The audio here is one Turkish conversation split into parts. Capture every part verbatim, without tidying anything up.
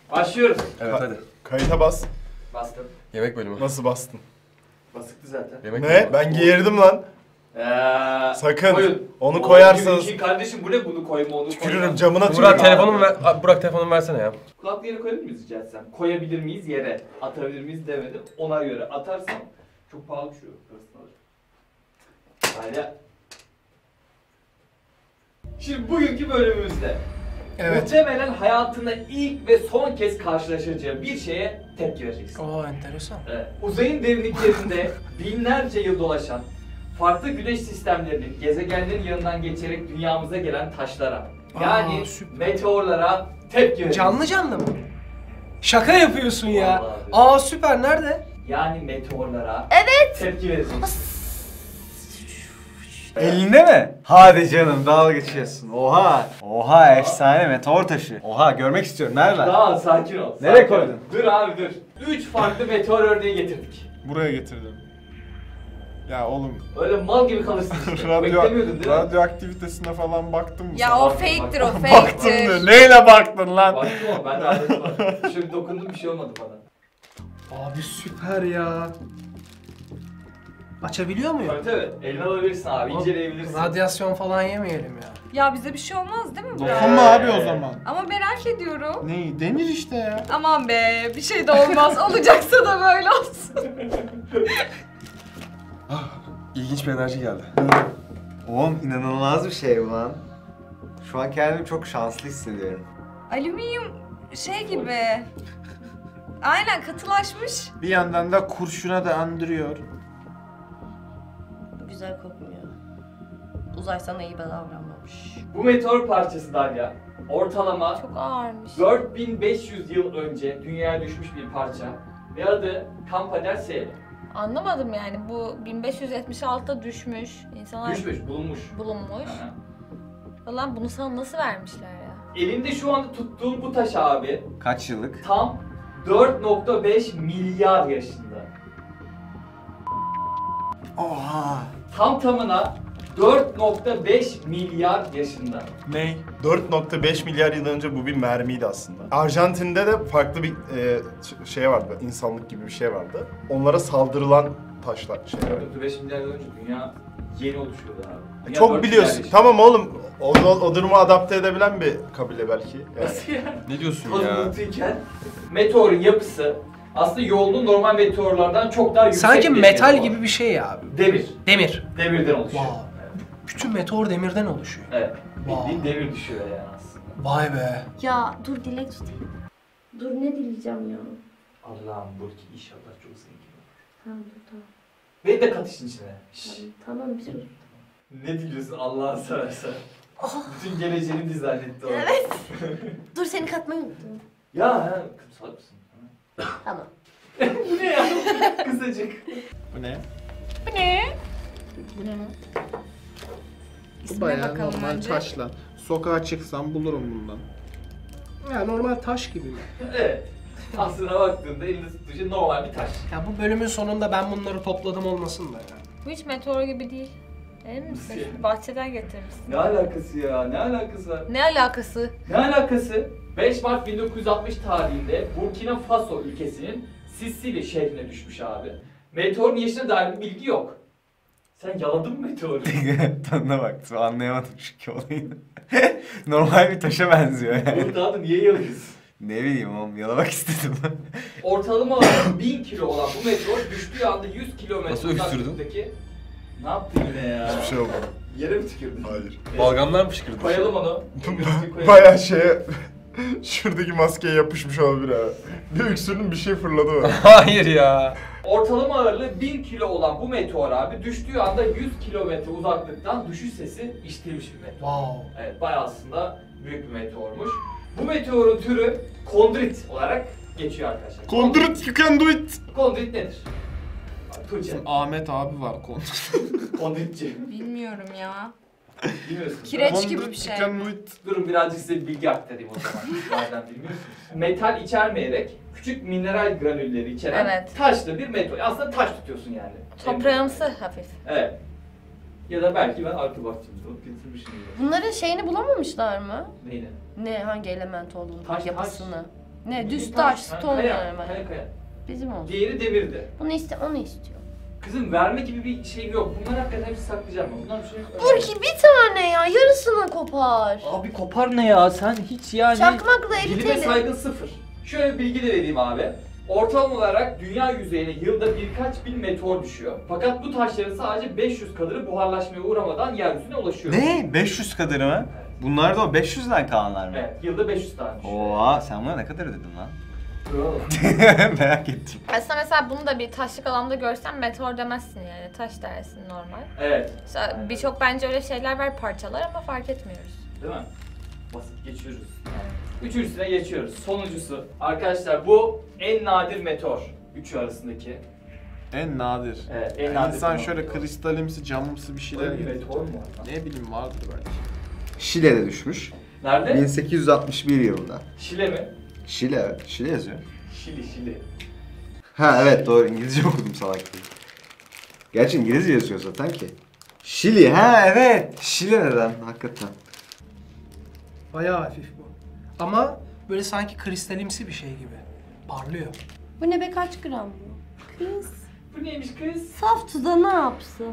Başlıyoruz. Evet Ka hadi. Kayıta bas. Bastım. Yemek bölümü. Nasıl bastın? Basıktı zaten. Yemek Ne? bölümü. Ben geğirdim lan. Eee... Sakın. Koyun. Onu O koyarsanız gibi için kardeşim bu ne bunu koyma onu tükürürüm koyma. camına Burak tükürürüm. telefonumu ver. Abi, Burak telefonumu versene ya. Kulaklığı yere koyabilir miyiz rica etsem? Koyabilir miyiz yere? Atabilir miyiz demedim. Ona göre atarsam çok pahalı bir şey yok. Parasını alırım. Haydi. Şimdi bugünkü bölümümüzde Evet. muhtemelen hayatında ilk ve son kez karşılaşacağı bir şeye tepki vereceksin. Oo enteresan. Evet. Uzayın derinliklerinde binlerce yıl dolaşan farklı güneş sistemlerinin, gezegenlerin yanından geçerek dünyamıza gelen taşlara, yani Aa, süper. meteorlara tepki vereceksin. Canlı canlı mı? Şaka yapıyorsun ya. Vallahi. Aa süper, nerede? Yani meteorlara Evet. tepki vereceksin. Elinde mi? Hadi canım, dalga geçiyorsun. Oha. Oha, efsane meteor taşı. Oha, görmek istiyorum. Nerede? Daha sakin ol. Nereye sakin ol. koydun? Dur abi dur. Üç farklı meteor örneği getirdik. Buraya getirdim. Ya oğlum. Öyle mal gibi kalırsın işte. Radyo, Beklemiyordun değil mi? radyoaktivitesine falan baktın mı? Ya sen? o fake'tir o Baktın fake'tir. mı? Neyle baktın lan? Baktım ama ben de adetim var. Şöyle bir dokundum bir şey olmadı bana. Abi süper ya. Açabiliyor muyum? Tabii tabii. Eline alabilirsin abi, inceleyebilirsin. Radyasyon falan yemeyelim ya. Ya bize bir şey olmaz değil mi bu? Dokunma abi o zaman. Ama merak ediyorum. Neyi? Demir işte ya. Aman be, bir şey de olmaz. Olacaksa da böyle olsun. İlginç bir enerji geldi. Oğlum, inanılmaz bir şey bu lan. Şu an kendimi çok şanslı hissediyorum. Alüminyum şey gibi. Aynen katılaşmış. Bir yandan da kurşuna da andırıyor. Güzel kokmuyor. Uzay sana iyi davranmamış. Bu meteor parçası Darya, ortalama Çok ağırmış. dört bin beş yüz yıl önce dünyaya düşmüş bir parça ve adı Campaner S. Anlamadım yani, bu bin beş yüz yetmiş altıda düşmüş. İnsanlar Düşmüş, bulunmuş. bulunmuş. Aha. Falan bunu sana nasıl vermişler ya? Elinde şu anda tuttuğun bu taş abi Kaç yıllık? tam dört nokta beş milyar yaşında. Oha. Tam tamına dört nokta beş milyar yaşında. Ney? dört nokta beş milyar yıl önce bu bir mermiydi aslında. Arjantin'de de farklı bir e, şey vardı, insanlık gibi bir şey vardı. Onlara saldırılan taşlar şeyler. dört nokta beş milyar yıl önce dünya yeni oluşuyordu abi. Dünya Çok dört biliyorsun. milyar yaşında. Tamam oğlum. O, o, o duruma adapte edebilen bir kabile belki. Yani. Nasıl ya? Ne diyorsun Toz ya? bulutuyken meteorun yapısı aslında yoğunluğu normal meteorlardan çok daha yüksek. Sanki bir metal meteor. gibi bir şey ya abi. Demir. Demir. Demirden oluşuyor. Wow. Evet. Bütün meteor demirden oluşuyor. Evet. Bildiğin Wow. demir düşüyor yani aslında. Vay be. Ya dur, dilek tutayım. Dur, ne dileyeceğim ya? Allah'ım Burki inşallah çok zengin olur. Tamam dur, tamam. Beni de kat işin içine. Şşş. Tamam, tamam bir sus. Ne diliyorsun Allah'ını seversen. Bütün geleceğini dizayn etti o. Evet. Dur, seni katmayı unuttum. Ya ha, salak mısın? Tamam. Bu ne ya? Kısacık. Bu ne? Bu ne? Bu ne lan? İsmine bakalım önce. taşla. Sokağa çıksam bulurum bundan. Ya normal taş gibi mi? Evet. Aslına baktığında elinde tuttuğu şey normal bir taş. Ya bu bölümün sonunda ben bunları topladım olmasın da ya. Bu hiç meteor gibi değil. Emin Nasıl misin? yani? Bahçeden getirmişsin. Ne alakası ya? Ne alakası var? Ne alakası? Ne alakası? beş Mart bin dokuz yüz altmış tarihinde Burkina Faso ülkesinin Sicily şehrine düşmüş abi. Meteorun yaşına dair bir bilgi yok. Sen yaladın mı meteoru? Tadına bak, anlayamadım çünkü olayını. Normal bir taşa benziyor yani. Oğlum daha da niye yalıyorsun? Ne bileyim oğlum, yalamak istedim. Ortalama olarak bin kilo olan bu meteor düştüğü anda yüz kilometre Nasıl öksürdün? uzaklıktaki... Ne yaptın yine ya? Hiçbir şey olmadı. Yere mi tükürdün? Hayır. Balgamlar mı fışkırdı? Koyalım onu. Koyalım. Baya şeye... Şuradaki maskeye yapışmış olabilir ha. Bir öksürdüm, bir şey fırladı o. Hayır ya. Ortalama ağırlığı bin kilo olan bu meteor abi düştüğü anda yüz kilometre uzaklıktan düşüş sesi işitilmiş bir meteor. Wow. Evet, bayağı aslında büyük bir meteormuş. Bu meteorun türü kondrit olarak geçiyor arkadaşlar. Conduit, you can do it. Kondrit nedir? Tuğçe. Ahmet abi var Conduit. Kondritçi. Bilmiyorum ya. Bilmiyorsunuz. Kireç gibi bir şey. You can do it. Durun birazcık size bir bilgi aktarayım o zaman. Madem bilmiyorsunuz. Metal içermeyerek küçük mineral granülleri içeren Evet. taşlı bir meteor. Aslında taş tutuyorsun yani. Toprağımsı hafif. Evet. Ya da belki ben arka bahçemde olup getirmişim. Bunların şeyini bulamamışlar mı? Neyini? Ne, hangi element olduğunu, Taş, yapısını. Ne düz taş, stone Kaya, yani. kaya, kaya. Bizim olsun. Diğeri demirdi. Bunu iste, onu istiyor. Kızım verme gibi bir şeyim yok. Bunlar hakikaten hepsi saklayacağım ben. Bunlar bir şey yok. Burki bir tane ya, yarısını kopar. Abi kopar ne ya? Sen hiç yani... Çakmakla Bilime eritelim. saygın sıfır. Şöyle bir bilgi de vereyim abi. Ortalama olarak dünya yüzeyine yılda birkaç bin meteor düşüyor. Fakat bu taşların sadece beş yüz kadarı buharlaşmaya uğramadan yeryüzüne ulaşıyor. Ne? beş yüz kadarı mı? Bunlar da o beş yüzden kalanlar mı? Evet, yılda beş yüz tane düşüyor. Oha, sen buna ne kadar ödedin lan? Bravo. Merak ettim. Aslında mesela bunu da bir taşlık alanda görsen meteor demezsin yani. Taş dersin normal. Evet. Mesela birçok bence öyle şeyler var, parçalar ama fark etmiyoruz. Değil mi? Basit geçiyoruz. Üçüncüsüne geçiyoruz. Sonuncusu. Arkadaşlar bu en nadir meteor. Üçü arasındaki. En nadir. Evet, en Yani nadir. İnsan meteor. şöyle kristalimsi, camımsı bir şeyler Böyle bir gibi. meteor mu var lan? Ne bileyim vardır belki. Şile'de düşmüş. Nerede? bin sekiz yüz altmış bir yılında. Şile mi? Şile evet. Şile yazıyor. Şili, Şili. Ha evet doğru, İngilizce okudum salak gibi. Gerçi İngilizce yazıyor zaten ki. Şili, ha evet. Şili neden? Hakikaten. Bayağı hafif bu. Ama böyle sanki kristalimsi bir şey gibi. Parlıyor. Bu ne be, kaç gram bu? Kız. Bu neymiş kız? Saf tuza ne yapsın?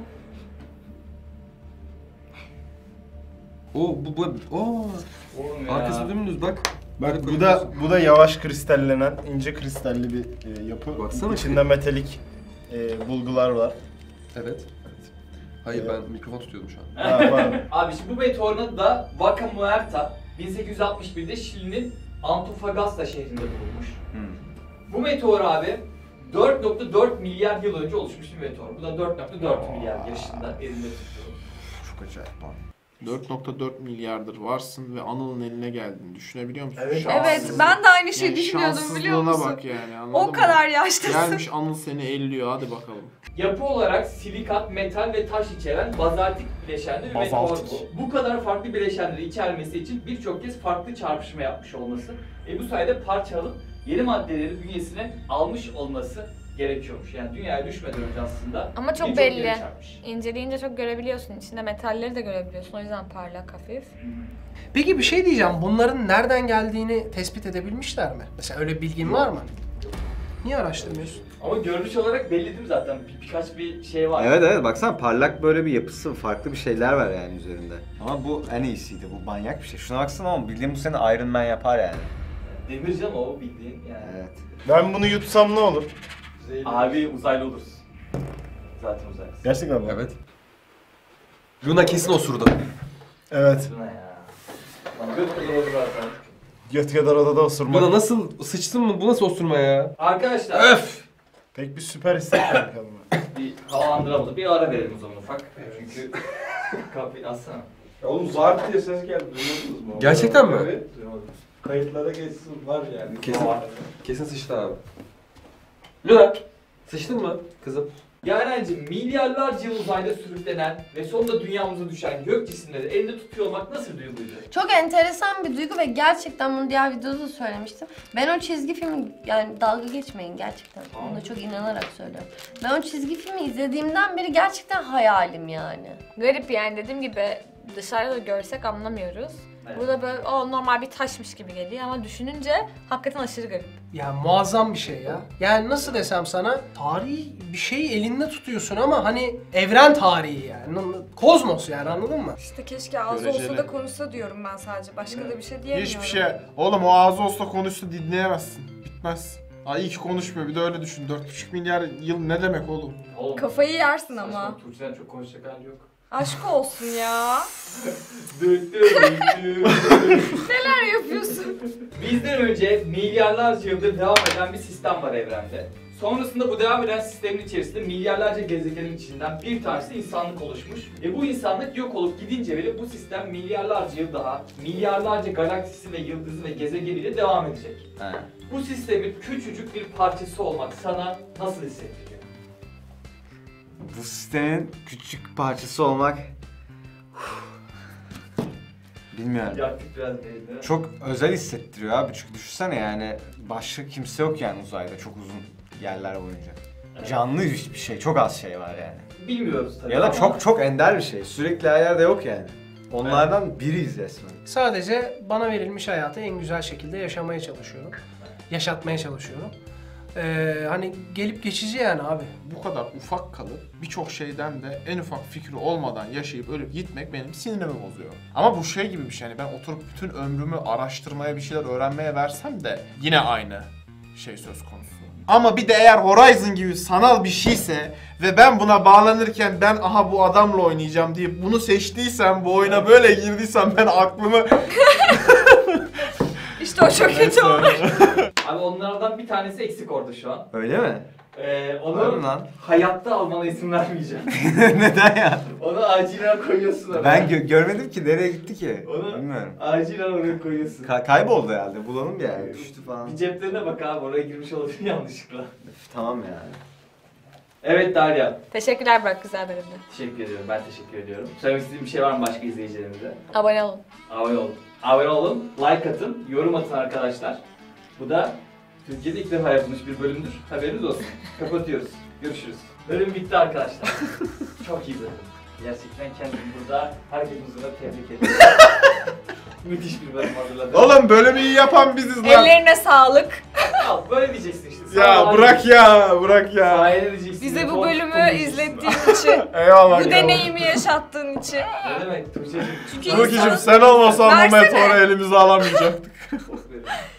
O bu bu o Oğlum ya. arkası dümdüz bak. Bak bu da bu da yavaş kristallenen, ince kristalli bir e, yapı. Baksana İçinde metalik e, bulgular var. Evet. Hayır Evet. ben mikrofon tutuyordum şu an. Ha, var. Abi şimdi bu meteorun adı da Vaca Muerta bin sekiz yüz altmış birde Şili'nin Antofagasta şehrinde bulunmuş. Hmm. Bu meteor abi dört nokta dört milyar yıl önce oluşmuş bir meteor. Bu da dört nokta dört milyar yaşında elinde tutuyor. Çok acayip lan. dört nokta dört milyardır varsın ve Anıl'ın eline geldin. Düşünebiliyor musun? Evet. Evet, ben de aynı şeyi Yani düşünüyordum biliyor musun? şanssızlığına bak yani, anladın O mı? kadar yaşlısın. Gelmiş Anıl seni elliyor, hadi bakalım. Yapı olarak silikat, metal ve taş içeren bazaltik bileşenli bir meteor Bazaltik. bu. Bu kadar farklı bileşenleri içermesi için birçok kez farklı çarpışma yapmış olması ve bu sayede parçalanıp yeni maddeleri bünyesine almış olması gerekiyormuş. Yani dünyaya düşmeden önce aslında Ama çok birçok belli. yeri çarpmış. İnceleyince çok görebiliyorsun. İçinde metalleri de görebiliyorsun. O yüzden parlak, hafif. Peki bir şey diyeceğim. Bunların nereden geldiğini tespit edebilmişler mi? Mesela öyle bilgin var mı? Niye araştırmıyorsun? Ama görünüş olarak belli değil mi zaten? Bir, birkaç bir şey var. Evet evet baksana parlak böyle bir yapısı, farklı bir şeyler var yani üzerinde. Ama bu en iyisiydi, bu manyak bir şey. Şuna baksana oğlum, bildiğin bu seni Iron Man yapar yani. Demirci ama o bildiğin yani. Evet. Ben bunu yutsam ne olur? Abi uzaylı olursun. Zaten uzaylısın. Gerçekten mi? Evet. Luna kesin osurdu. Evet. Şuna ya. Lan göt kadar olur zaten. Göt kadar odada osurmak. Luna nasıl sıçtın mı? Bu nasıl osurma ya? Arkadaşlar. Öf! Pek bir süper hissetmiyorum kendime. Bir havalandıralım, bir ara verelim o zaman ufak. Çünkü kapıyı açsana. Ya oğlum zart diye ses geldi, duymadınız mı? Gerçekten mi? Evet, duymadım. Kayıtlara geçsin var yani. Kesin. Kesin sıçtı abi. Luna! Sıçtın mı kızım? Yarenciğim, milyarlarca yıl uzayda sürüklenen ve sonunda dünyamıza düşen gök cisimleri elinde tutuyor olmak nasıl bir duyguydu? Çok enteresan bir duygu ve gerçekten bunu diğer videoda da söylemiştim. Ben o çizgi filmi, yani dalga geçmeyin gerçekten. Buna çok inanarak söylüyorum. Ben o çizgi filmi izlediğimden beri gerçekten hayalim yani. Garip yani, dediğim gibi dışarıda da görsek anlamıyoruz. Evet. Burada böyle o normal bir taşmış gibi geliyor ama düşününce hakikaten aşırı garip. Ya muazzam bir şey ya. Yani nasıl desem sana, tarihi bir şeyi elinde tutuyorsun ama hani evren tarihi yani. Kozmos yani, anladın mı? İşte keşke ağzı Göreceli. olsa da konuşsa diyorum ben sadece. Başka da bir şey diyemiyorum. Hiçbir şey. Oğlum o ağzı olsa konuşsa dinleyemezsin. Bitmez. Ay iyi ki konuşmuyor, bir de öyle düşün. dört buçuk milyar yıl ne demek oğlum? Oğlum, Kafayı yersin saçma, ama. Tuğçe'den çok konuşacak hali yok. Aşk olsun ya. Dök, dök, dök. Neler yapıyorsun? Bizden önce milyarlarca yıldır devam eden bir sistem var evrende. Sonrasında bu devam eden sistemin içerisinde milyarlarca gezegenin içinden bir tanesi insanlık oluşmuş. Ve bu insanlık yok olup gidince bile bu sistem milyarlarca yıl daha milyarlarca galaksisi ve yıldızı ve gezegeniyle devam edecek. He. Bu sistemin küçücük bir parçası olmak sana nasıl hissettiriyor? Bu sistemin küçük parçası olmak... Bilmiyorum. Yaktık biraz değil mi? Çok özel hissettiriyor abi, çünkü düşünsene yani başka kimse yok yani uzayda çok uzun yerler boyunca. Evet. Canlı hiçbir şey, çok az şey var yani. Bilmiyoruz tabii Ya da ama çok çok ender bir şey, sürekli her yerde yok yani. Onlardan biriyiz resmen. Sadece bana verilmiş hayatı en güzel şekilde yaşamaya çalışıyorum. yaşatmaya çalışıyorum. Ee, hani gelip geçici yani abi. Bu kadar ufak kalıp birçok şeyden de en ufak fikri olmadan yaşayıp ölüp gitmek benim sinirimi bozuyor. Ama bu şey gibi bir şey, yani ben oturup bütün ömrümü araştırmaya, bir şeyler öğrenmeye versem de yine aynı şey söz konusu. Ama bir de eğer Horizon gibi sanal bir şeyse ve ben buna bağlanırken ben aha bu adamla oynayacağım deyip bunu seçtiysem, bu oyuna böyle girdiysem ben aklımı... İşte o çok kötü olur. Abi onlardan bir tanesi eksik orada şu an. Öyle mi? Ee, Var onu mı lan? hayatta almana izin vermeyeceğim. Neden ya? Onu acilen koyuyorsun oraya. Ben gö- görmedim ki, nereye gitti ki? Onu Bilmiyorum. acilen oraya koyuyorsun. Ka- kayboldu herhalde. Bulalım bir yani. Düştü falan. Bir ceplerine bak abi, oraya girmiş olabilir yanlışlıkla. Üf, tamam yani. Evet Derya. Teşekkürler Burak, güzel bölümdü. Teşekkür ediyorum, ben teşekkür ediyorum. Söylemek istediğim bir şey var mı başka izleyicilerimize? Abone olun. Abone olun. Abone olun, like atın, yorum atın arkadaşlar. Bu da Türkiye'de ilk defa yapılmış bir bölümdür. Haberiniz olsun. Kapatıyoruz. Görüşürüz. Bölüm bitti arkadaşlar. Çok iyi bölüm. Gerçekten kendimi burada herkesin huzuruna tebrik ediyorum. Müthiş bir bölüm hazırladım. Oğlum bölümü iyi yapan biziz lan. Ellerine sağlık. Al böyle diyeceksin işte. Ya bırak ya, bırak ya. Sahile diyeceksin. Bize bu Kon- bölümü konuşacaksın. izlettiğin için, Eyvallah. bu eyvallah. deneyimi yaşattığın için. Ne demek Tuğçe'cim? Çünkü Ruki'cim insan- sen olmasan bu Versene. meteoru elimize alamayacaktık. Çok verin.